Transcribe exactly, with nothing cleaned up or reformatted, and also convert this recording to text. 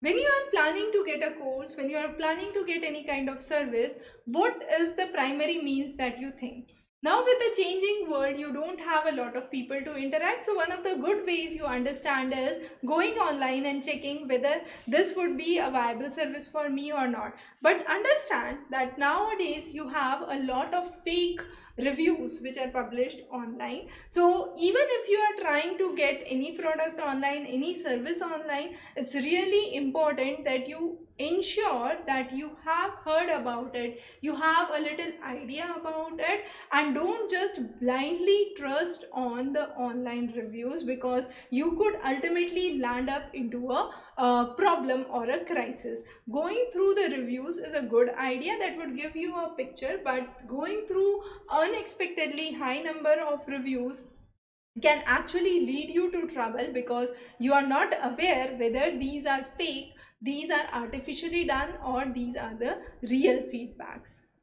When you are planning to get a course, when you are planning to get any kind of service, what is the primary means that you think? Now with the changing world, you don't have a lot of people to interact. So one of the good ways you understand is going online and checking whether this would be a viable service for me or not. But understand that nowadays you have a lot of fake reviews which are published online. So even if you are trying to get any product online, any service online, it's really important that you ensure that you have heard about it, you have a little idea about it, and don't just blindly trust on the online reviews, because you could ultimately land up into a uh, problem or a crisis. Going through the reviews is a good idea, that would give you a picture, but going through unexpectedly high number of reviews can actually lead you to trouble, because you are not aware whether these are fake, these are artificially done, or these are the real feedbacks.